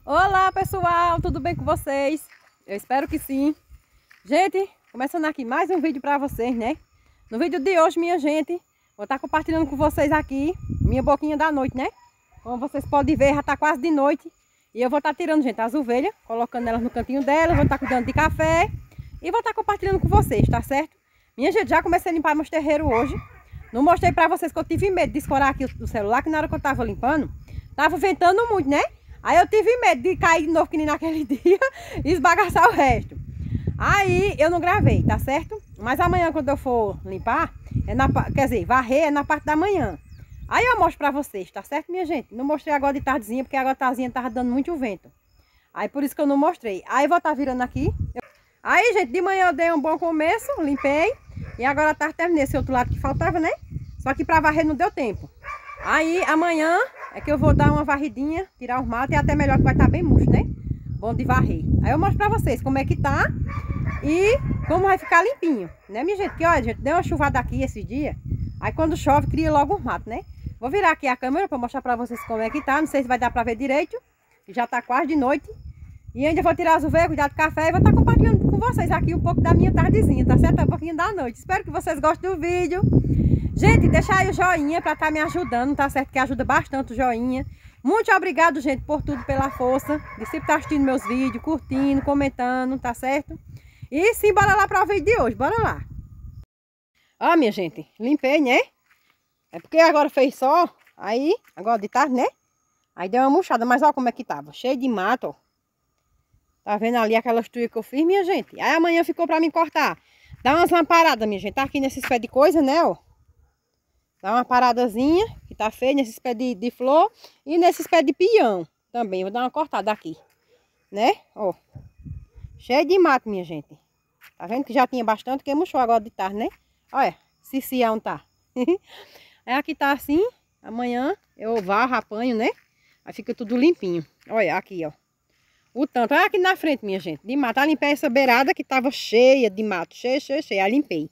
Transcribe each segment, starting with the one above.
Olá pessoal, tudo bem com vocês? Eu espero que sim. Gente, começando aqui mais um vídeo para vocês, né? No vídeo de hoje, minha gente, vou estar compartilhando com vocês aqui minha boquinha da noite, né? Como vocês podem ver, já está quase de noite. E eu vou estar tirando, gente, as ovelhas, colocando elas no cantinho delas, vou estar cuidando de café e vou estar compartilhando com vocês, tá certo? Minha gente, já comecei a limpar meus terreiros hoje. Não mostrei para vocês que eu tive medo de escorar aqui o celular, que na hora que eu estava limpando, estava ventando muito, né? Aí eu tive medo de cair de novo que nem naquele dia e esbagaçar o resto. Aí eu não gravei, tá certo? Mas amanhã quando eu for limpar, quer dizer, varrer é na parte da manhã. Aí eu mostro pra vocês, tá certo, minha gente? Não mostrei agora de tardezinha, porque agora de tardezinha tava dando muito vento. Aí por isso que eu não mostrei. Aí eu vou estar virando aqui. Aí, gente, de manhã eu dei um bom começo, limpei. E agora à tarde terminei esse outro lado que faltava, né? Só que pra varrer não deu tempo. Aí amanhã é que eu vou dar uma varridinha, tirar os matos, e até melhor que vai estar bem murcho, né? Bom de varrer. Aí eu mostro pra vocês como é que tá e como vai ficar limpinho, né, minha gente? Que olha, gente, deu uma chuvada aqui esse dia. Aí quando chove, cria logo os matos, né? Vou virar aqui a câmera pra mostrar pra vocês como é que tá. Não sei se vai dar pra ver direito. Já tá quase de noite. E ainda vou tirar as ovelhas, cuidar do café e vou estar compartilhando com vocês aqui um pouco da minha tardezinha, tá certo? Um pouquinho da noite. Espero que vocês gostem do vídeo. Gente, deixa aí o joinha para estar me ajudando, tá certo? Que ajuda bastante o joinha. Muito obrigado, gente, por tudo, pela força de sempre estar assistindo meus vídeos, curtindo, comentando, tá certo? E sim, bora lá para o vídeo de hoje, bora lá. Ó, minha gente, limpei, né? É porque agora fez sol, aí, agora de tarde, né? Aí deu uma murchada, mas ó como é que tava, cheio de mato, ó. Tá vendo ali aquelas tuias que eu fiz, minha gente? Aí amanhã ficou para mim cortar. Dá umas lamparadas, minha gente, tá aqui nesses pés de coisa, né, ó. Dá uma paradazinha, que tá feio, nesses pés de flor e nesses pés de pião também. Vou dar uma cortada aqui, né? Ó, cheio de mato, minha gente. Tá vendo que já tinha bastante, que murchou agora de tarde, né? Olha, cicia onde tá. Aí aqui tá assim, amanhã eu varro, apanho, né? Aí fica tudo limpinho. Olha, aqui, ó. O tanto, olha aqui na frente, minha gente, de mato. Aí limpei essa beirada que tava cheia de mato, cheia. Aí limpei.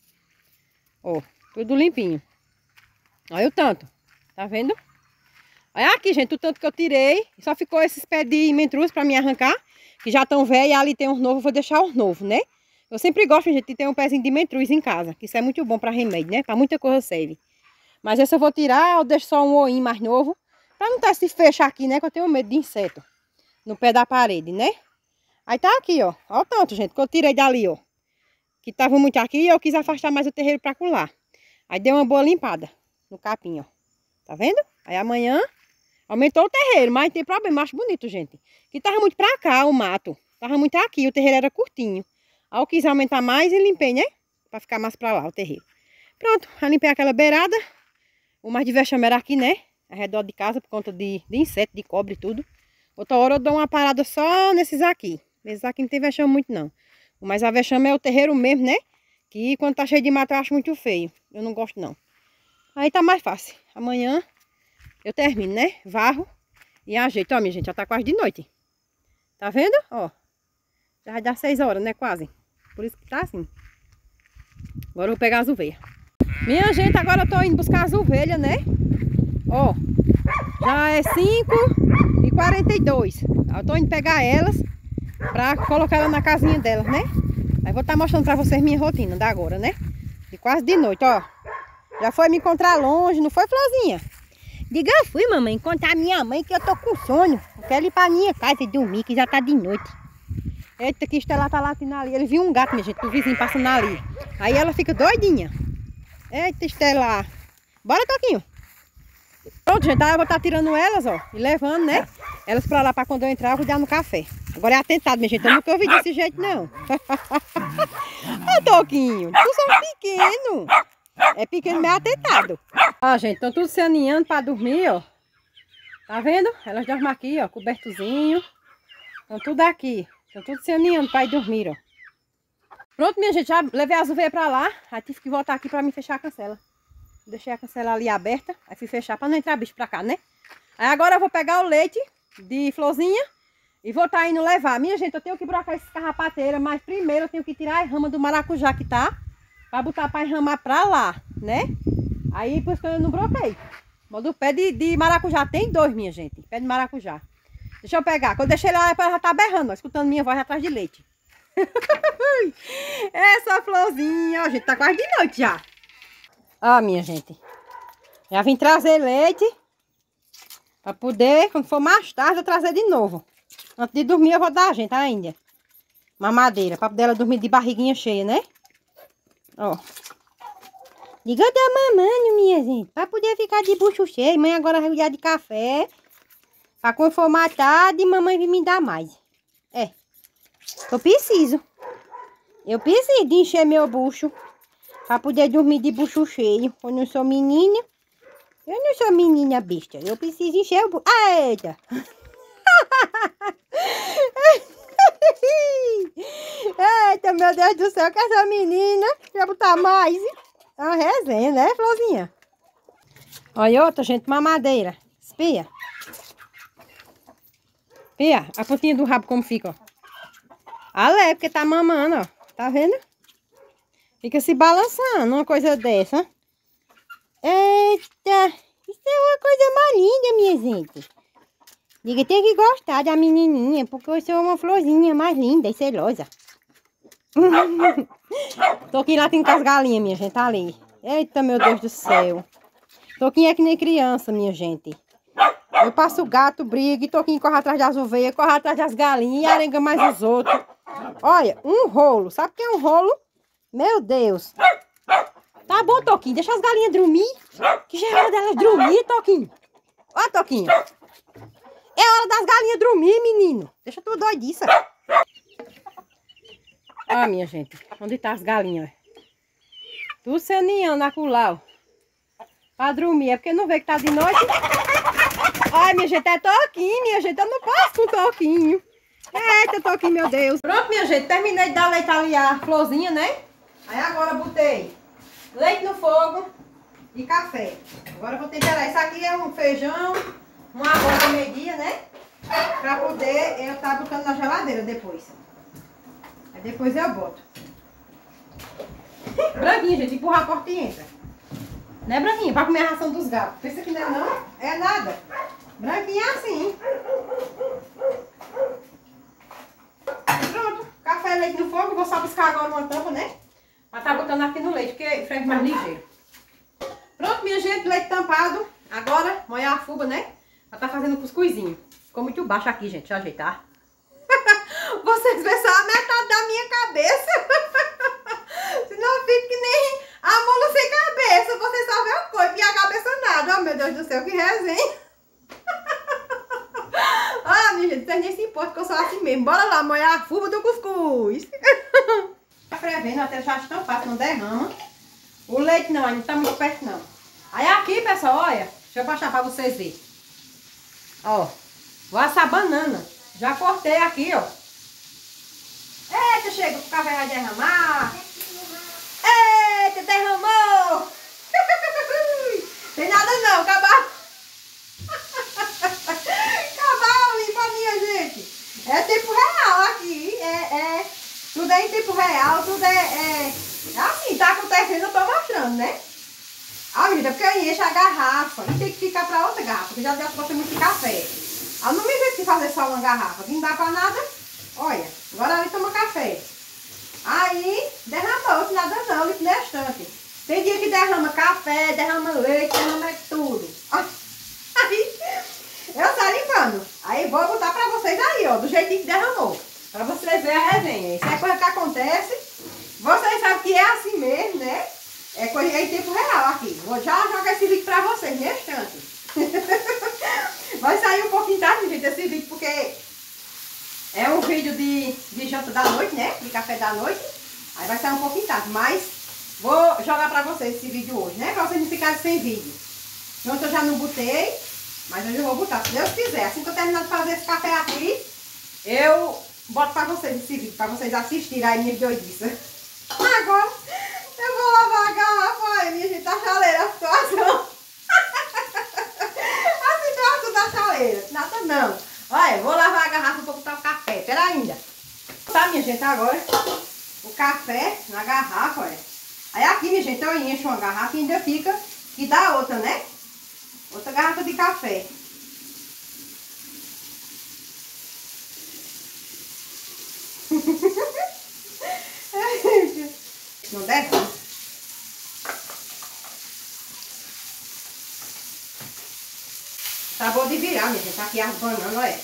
Ó, tudo limpinho. Olha o tanto, tá vendo? Olha aqui, gente, o tanto que eu tirei. Só ficou esses pés de mentruz para me arrancar, que já estão velhos. E ali tem uns novos, vou deixar os novos, né? Eu sempre gosto, gente, de ter um pezinho de mentruz em casa, que isso é muito bom para remédio, né? Para muita coisa serve. Mas esse eu vou tirar, eu deixo só um oinho mais novo, para não ter se fechar aqui, né? Que eu tenho medo de inseto no pé da parede, né? Aí tá aqui, ó. Olha o tanto, gente, que eu tirei dali, ó. Que tava muito aqui e eu quis afastar mais o terreiro para colar. Aí deu uma boa limpada no capim, ó. Tá vendo? Aí amanhã aumentou o terreiro, mas não tem problema, acho bonito, gente. Que tava muito pra cá o mato. Tava muito aqui, o terreiro era curtinho. Aí eu quis aumentar mais e limpei, né? Pra ficar mais pra lá o terreiro. Pronto, já limpei aquela beirada. O mais de vexame era aqui, né? Ao redor de casa, por conta de inseto, de cobre e tudo. Outra hora eu dou uma parada só nesses aqui. Esses aqui não tem vexame muito, não. O mais a vexame é o terreiro mesmo, né? Que quando tá cheio de mato eu acho muito feio. Eu não gosto, não. Aí tá mais fácil. Amanhã eu termino, né? Varro e ajeito. Ó, minha gente, já tá quase de noite. Tá vendo? Ó. Já vai dar 6 horas, né? Quase. Por isso que tá assim. Agora eu vou pegar as ovelhas. Minha gente, agora eu tô indo buscar as ovelhas, né? Ó. Já é 5h42. Eu tô indo pegar elas pra colocar elas na casinha delas, né? Aí vou estar mostrando pra vocês minha rotina da agora, né? De quase de noite, ó. Já foi me encontrar longe, não foi, Florzinha? Diga, eu fui, mamãe, encontrar minha mãe, que eu tô com sono. Eu quero ir pra minha casa e dormir, que já tá de noite. Eita, que Estela tá latindo ali. Ele viu um gato, minha gente, do vizinho passando ali. Aí ela fica doidinha. Eita, Estela. Bora, Toquinho. Pronto, gente, aí eu vou estar tirando elas, ó, e levando, né? Elas pra lá, pra quando eu entrar, eu vou dar no café. Agora é atentado, minha gente, eu nunca ouvi desse jeito, não. Ô, Toquinho, tu são pequeno. É pequeno, meio atentado. Ó, gente, estão tudo se aninhando para dormir, ó. Tá vendo? Elas dormem aqui, ó, cobertozinho. Estão tudo aqui. Estão tudo se aninhando para ir dormir, ó. Pronto, minha gente, já levei as ovelhas para lá. Aí tive que voltar aqui para me fechar a cancela. Deixei a cancela ali aberta. Aí fui fechar para não entrar bicho para cá, né? Aí agora eu vou pegar o leite de Florzinha e vou estar indo levar. Minha gente, eu tenho que brocar esses carrapateiras, mas primeiro eu tenho que tirar a rama do maracujá que tá. Pra botar pra enramar pra lá, né? Aí por isso que eu não broquei. Mas o pé de maracujá tem 2, minha gente. Pé de maracujá. Deixa eu pegar. Quando eu deixei ela, ela já tá berrando, ó, escutando minha voz atrás de leite. Essa florzinha, ó, gente, tá quase de noite já. Ó, minha gente. Já vim trazer leite. Pra poder, quando for mais tarde, eu trazer de novo. Antes de dormir, eu vou dar a gente ainda. Mamadeira, pra poder ela dormir de barriguinha cheia, né? Ó. Diga, eu tô mamando, minha gente. Pra poder ficar de bucho cheio. Mãe agora vai cuidar de café. Pra quando for mais tarde, mamãe vir me dar mais. É. Eu preciso. Eu preciso de encher meu bucho. Pra poder dormir de bucho cheio. Eu não sou menina. Eu não sou menina besta. Eu preciso encher o bucho. Eita! Eita, meu Deus do céu, que essa menina quer botar mais. É uma resenha, né, Florzinha? Olha outra, gente, mamadeira. Espia. Espia, a pontinha do rabo como fica, ó. Alé, porque tá mamando, ó. Tá vendo? Fica se balançando, uma coisa dessa. Eita, isso é uma coisa mais linda, minha gente. Diga, tem que gostar da menininha, porque eu sou uma florzinha mais linda e selosa. Toquinho lá tem com as galinhas, minha gente, tá ali. Eita, meu Deus do céu. Toquinho é que nem criança, minha gente. Eu passo o gato, briga, e Toquinho corre atrás das ovelhas, corre atrás das galinhas e arenga mais os outros. Olha, um rolo. Sabe o que é um rolo? Meu Deus. Tá bom, Toquinho, deixa as galinhas dormir. Que já é hora delas dormir, Toquinho. Ó, Toquinho. É hora das galinhas dormir, menino. Deixa tu doidiça. Ó, minha gente. Onde tá as galinhas? Tu saneando acolá, ó. Pra dormir. É porque não vê que tá de noite. Ai, minha gente, é Toquinho, minha gente. Eu não posso com Toquinho. Eita, Toquinho, meu Deus. Pronto, minha gente. Terminei de dar leite ali a florzinha, né? Aí agora botei leite no fogo e café. Agora eu vou temperar. Isso aqui é um feijão, uma arroz de meio-dia, né? Pra poder eu estar botando na geladeira depois. Aí depois eu boto. Branquinha, gente, empurra a porta e entra. Né, Branquinha? Pra comer a ração dos gatos. Pensa que não é não? É nada. Branquinha é assim. Pronto. Café e leite no fogo. Vou só buscar agora uma tampa, né? Pra tá botando aqui no leite, porque frente mais ligeiro. Pronto, minha gente, leite tampado. Agora, molhar a fuba, né? Pra tá fazendo cuscuzinho. Ficou muito baixo aqui, gente. Deixa eu ajeitar. Vocês vê só a metade da minha cabeça. Senão fica que nem a mula sem cabeça. Vocês só vê o corpo e a cabeça nada. Oh, meu Deus do céu, que resenha. Ah, minha gente, vocês nem se importam que eu sou assim mesmo. Bora lá molhar a fuba do cuscuz. Tá prevendo, até já acho tão fácil, não derrama. O leite não, ainda não tá muito perto não. Aí aqui, pessoal, olha. Deixa eu baixar pra vocês verem. Ó, vou assar banana. Já cortei aqui, ó. Eita, chega, o café vai derramar. Eita, derramou. Tem nada não, acabar. Acabar limpa, minha gente. É tempo real aqui. Tudo é em tempo real, tudo é assim, tá acontecendo, eu tô mostrando, né? Ah, menina, porque eu encho a garrafa e tem que ficar pra outra garrafa, porque já gosta muito de café. Ah, não me vê que fazer só uma garrafa, que não dá pra nada. Olha, agora ali toma café. Aí, derramou, que nada não, limpo na estante. Tem dia que derrama café, derrama leite, derrama tudo. Aí, eu saio limpando. Aí vou botar pra vocês aí, ó, do jeitinho que derramou. Pra vocês verem a resenha. Isso é coisa que acontece. Vocês sabem que é assim mesmo, né? É coisa em tempo real aqui. Vou já jogar esse vídeo pra vocês, na estante. Vai sair um pouquinho tarde, gente, esse vídeo, porque é um vídeo de janta da noite, né? De café da noite. Aí vai sair um pouquinho tarde, mas vou jogar pra vocês esse vídeo hoje, né? Pra vocês não ficarem sem vídeo. Ontem eu já não botei, mas hoje eu vou botar, se Deus quiser. Assim que eu terminar de fazer esse café aqui, eu boto pra vocês esse vídeo, pra vocês assistirem aí minha doidice. Agora eu vou lavar a garrafa, olha, minha gente, da chaleira, a situação. A situação da chaleira, nada não. Olha, vou lavar a garrafa pra botar o café, pera ainda. Tá, minha gente, agora o café na garrafa, olha. Aí aqui, minha gente, eu encho uma garrafa e ainda fica, que dá outra, né? Outra garrafa de café. Não derrama. Tá bom de virar, minha gente. Tá aqui as bananas, olha.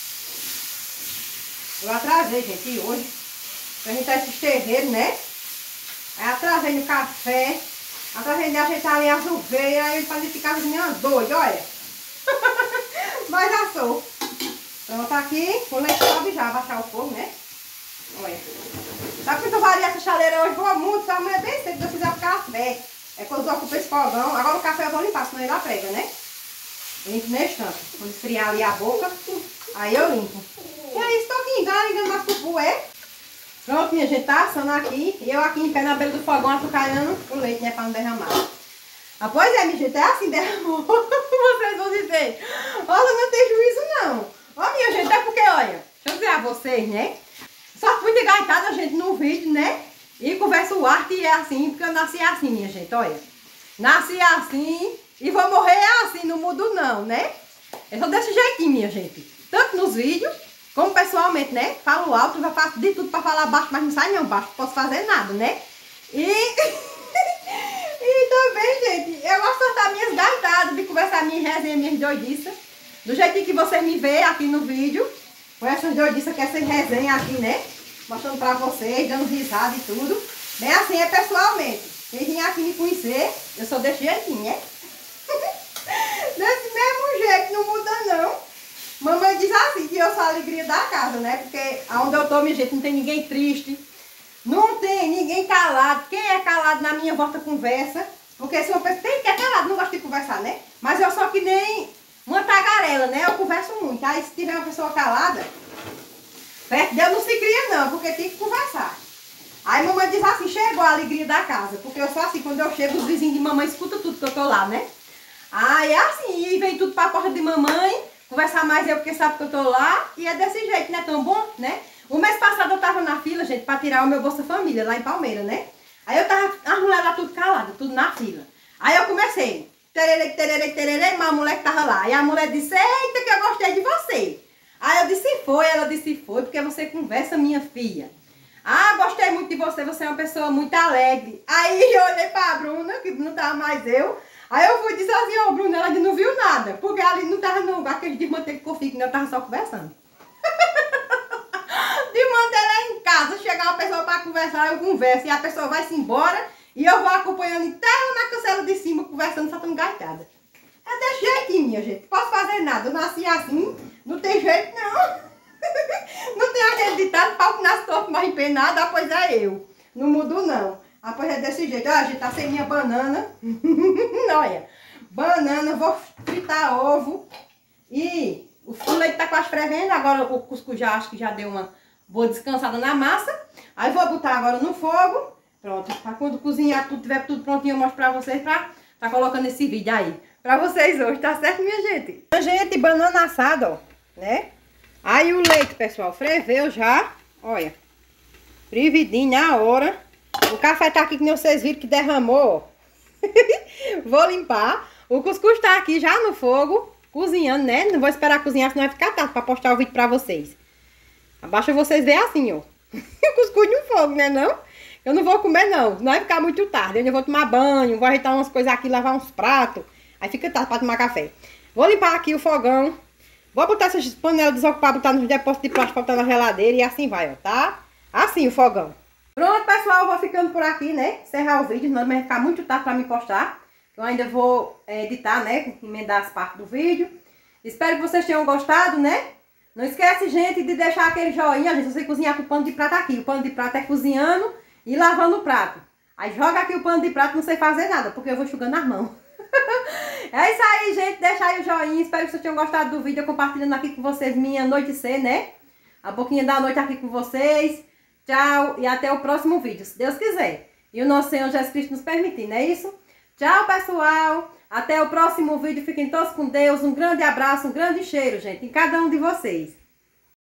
Eu atrasei, gente, hoje. Pra gente esses terreiros, né? Aí atrasei no café. Atrasei de ajeitar ali as ovelhas. Aí pra gente ficar minhas doidas, olha. Mas assou. Pronto, aqui. O leite sobe já, abaixar o fogo, né? Olha. Sabe que eu varia essa chaleira hoje? Vou muito, só amanhã bem cedo, se eu fizer o café. É quando eu ocupo esse fogão. Agora o café eu vou limpar, senão ele lá prega, né? Limpo nesse tanto. Quando esfriar ali a boca, aí eu limpo. E aí, estou aqui, tá ligando mais pro bué. Pronto, minha gente, tá assando aqui. E eu aqui em pé na beira do fogão, atucaiando o leite, né, pra não derramar. Ah, pois é, minha gente, é assim, derramou. Vocês vão dizer, olha, não tem juízo não. Ó, minha gente, é porque, olha, deixa eu dizer a vocês, né? Só fui de gaitada, gente, no vídeo, né? E converso arte e é assim, porque eu nasci assim, minha gente, olha. Nasci assim e vou morrer assim, não mudo não, né? Eu sou desse jeitinho, minha gente. Tanto nos vídeos, como pessoalmente, né? Falo alto, já faço de tudo pra falar baixo, mas não sai não baixo, não posso fazer nada, né? E... e também, gente, eu gosto de soltar minhas gaitadas, de conversar minhas resenhas, minhas doidiças. Do jeitinho que você me vê aqui no vídeo. Com essas doidiças, que essas resenhas aqui, né? Mostrando pra vocês, dando risada e tudo. Bem assim é pessoalmente. Quem vier aqui me conhecer, eu sou desse jeitinho, né? Desse mesmo jeito, não muda não. Mamãe diz assim, que eu sou a alegria da casa, né? Porque aonde eu tô, minha gente, não tem ninguém triste. Não tem ninguém calado. Quem é calado na minha volta conversa. Porque se uma pessoa tem que é calado, não gosta de conversar, né? Mas eu sou que nem uma tagarela, né? Eu converso muito. Aí se tiver uma pessoa calada, perto de eu não se cria não, porque tem que conversar. Aí mamãe diz assim, chegou a alegria da casa. Porque eu sou assim, quando eu chego, os vizinhos de mamãe escutam tudo que eu tô lá, né? Aí é assim, e vem tudo pra porta de mamãe, conversar mais eu porque sabe que eu tô lá. E é desse jeito, né? Tão bom, né? O mês passado eu tava na fila, gente, pra tirar o meu Bolsa Família, lá em Palmeira, né? Aí eu tava, as mulheres lá tudo caladas, tudo na fila. Aí eu comecei, tererê, tererê, tererê, mas a mulher que tava lá. E a mulher disse, eita, que eu gostei de você. Aí eu disse, foi, ela disse, foi, porque você conversa, minha filha. Ah, gostei muito de você, você é uma pessoa muito alegre. Aí eu olhei pra Bruna, que não tava mais eu. Aí eu fui dizer assim, ó, Bruna, ela não viu nada. Porque ali não tava no aquele de manteiga que eu fico, né? Eu tava só conversando. De manter em casa, chegar uma pessoa para conversar, eu converso, e a pessoa vai-se embora, e eu vou acompanhando inteira na cancela de cima, conversando, só tão gaitada. É desse jeitinho, minha gente, não posso fazer nada, eu nasci assim, não tem jeito não. Não tem aquele ditado, pau que nasce torto, mas empenado, ah, pois é eu. Não mudo não. Ah, pois é desse jeito, olha, a gente tá sem minha banana. Olha, banana, vou fritar ovo, e o leite tá quase fervendo, agora o cuscuz já acho que já deu uma boa descansada na massa. Aí vou botar agora no fogo. Pronto, pra quando cozinhar tudo, tiver tudo prontinho, eu mostro pra vocês pra tá colocando esse vídeo aí. Pra vocês hoje, tá certo, minha gente? Minha gente, banana assada, ó, né? Aí o leite, pessoal, ferveu já, olha. Fervidinho na hora. O café tá aqui que nem vocês viram que derramou. Vou limpar. O cuscuz tá aqui já no fogo, cozinhando, né? Não vou esperar cozinhar, senão vai ficar tarde pra postar o vídeo pra vocês. Abaixo vocês veem assim, ó. O cuscuz no fogo, né não? Eu não vou comer não, não vai ficar muito tarde. Eu ainda vou tomar banho, vou ajeitar umas coisas aqui, lavar uns pratos. Aí fica tarde pra tomar café. Vou limpar aqui o fogão. Vou botar essas panelas desocupadas, botar nos depósitos de plástico, botar na geladeira e assim vai, ó, tá? Assim o fogão. Pronto, pessoal, eu vou ficando por aqui, né? Encerrar o vídeo, senão vai ficar muito tarde pra me postar. Eu ainda vou editar, né? Emendar as partes do vídeo. Espero que vocês tenham gostado, né? Não esquece, gente, de deixar aquele joinha, gente, você cozinhar com o pano de prato aqui. O pano de prato é cozinhando e lavando o prato. Aí joga aqui o pano de prato, não sei fazer nada, porque eu vou enxugando as mãos. É isso aí, gente, deixa aí o joinha. Espero que vocês tenham gostado do vídeo, compartilhando aqui com vocês minha anoitecer, né? A boquinha da noite aqui com vocês. Tchau e até o próximo vídeo, se Deus quiser. E o nosso Senhor Jesus Cristo nos permitir, não é isso? Tchau, pessoal. Até o próximo vídeo. Fiquem todos com Deus. Um grande abraço, um grande cheiro, gente, em cada um de vocês.